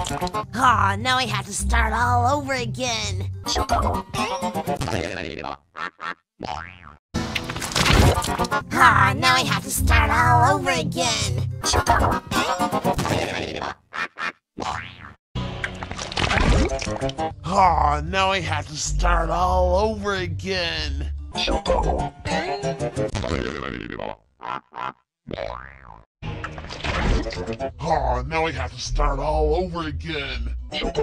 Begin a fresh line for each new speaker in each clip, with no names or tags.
Aw, now I have to start all over again. Aw, now I have to start all over again.
Aw, now I have to start all over again. Aw, now I have to start all over again.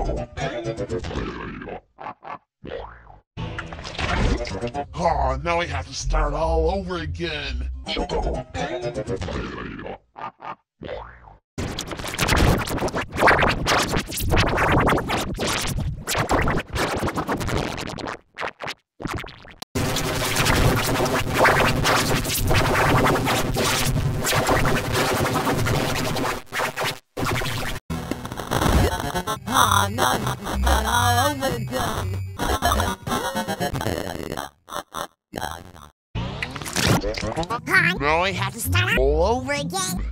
Aw, now I have to start all over again.
Aw, now I have to start all over again.
Now I have to start all over again.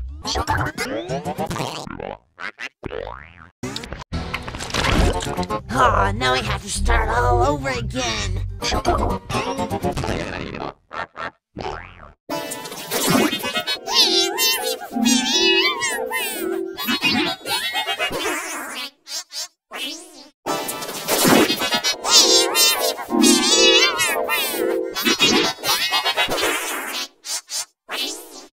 Aw, now I have to start all over again.